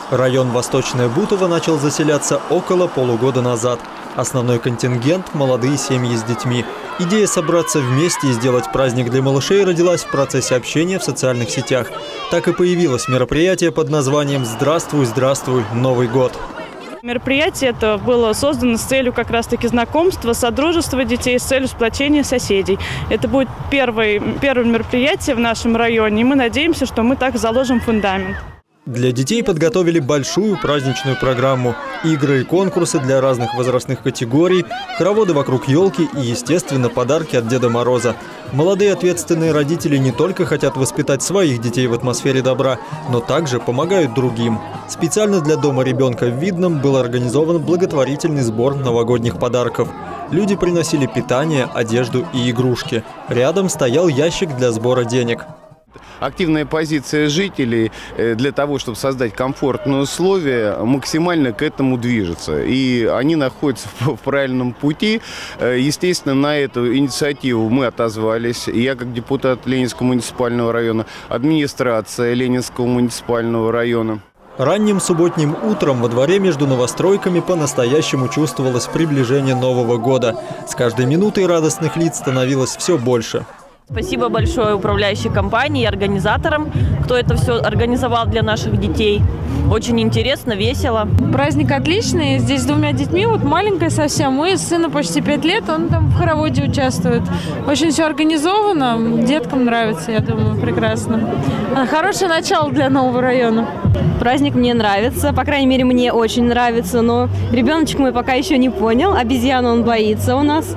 Район Восточное Бутово начал заселяться около полугода назад. Основной контингент – молодые семьи с детьми. Идея собраться вместе и сделать праздник для малышей родилась в процессе общения в социальных сетях. Так и появилось мероприятие под названием «Здравствуй, здравствуй, Новый год». Мероприятие это было создано с целью как раз-таки знакомства, содружества детей, с целью сплочения соседей. Это будет первое мероприятие в нашем районе, и мы надеемся, что мы так заложим фундамент. Для детей подготовили большую праздничную программу. Игры и конкурсы для разных возрастных категорий, хороводы вокруг елки и, естественно, подарки от Деда Мороза. Молодые ответственные родители не только хотят воспитать своих детей в атмосфере добра, но также помогают другим. Специально для дома ребенка в Видном был организован благотворительный сбор новогодних подарков. Люди приносили питание, одежду и игрушки. Рядом стоял ящик для сбора денег. Активная позиция жителей для того, чтобы создать комфортные условия, максимально к этому движется. И они находятся в правильном пути. Естественно, на эту инициативу мы отозвались. Я, как депутат Ленинского муниципального района, администрация Ленинского муниципального района. Ранним субботним утром во дворе между новостройками по-настоящему чувствовалось приближение Нового года. С каждой минутой радостных лиц становилось все больше. Спасибо большое управляющей компании и организаторам, кто это все организовал для наших детей. Очень интересно, весело. Праздник отличный. Здесь с двумя детьми, вот маленькая совсем. Мой сыну почти 5 лет, он там в хороводе участвует. Очень все организовано, деткам нравится, я думаю, прекрасно. Хорошее начало для нового района. Праздник мне нравится, по крайней мере, мне очень нравится, но ребеночек мой пока еще не понял. Обезьяну он боится у нас.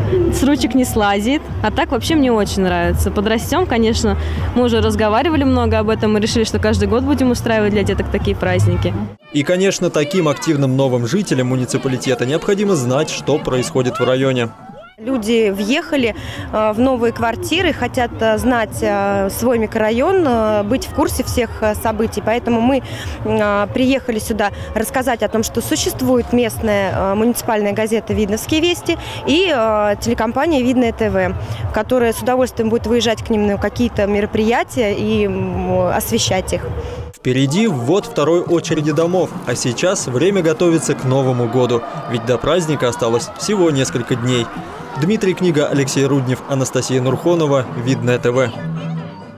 С ручек не слазит. А так вообще мне очень нравится. Подрастем, конечно, мы уже разговаривали много об этом. Мы решили, что каждый год будем устраивать для деток такие праздники. И, конечно, таким активным новым жителям муниципалитета необходимо знать, что происходит в районе. Люди въехали в новые квартиры, хотят знать свой микрорайон, быть в курсе всех событий. Поэтому мы приехали сюда рассказать о том, что существует местная муниципальная газета «Видновские вести» и телекомпания «Видное ТВ», которая с удовольствием будет выезжать к ним на какие-то мероприятия и освещать их. Впереди ввод второй очереди домов, а сейчас время готовиться к Новому году, ведь до праздника осталось всего несколько дней. Дмитрий Книга, Алексей Руднев, Анастасия Нурхонова, Видное ТВ.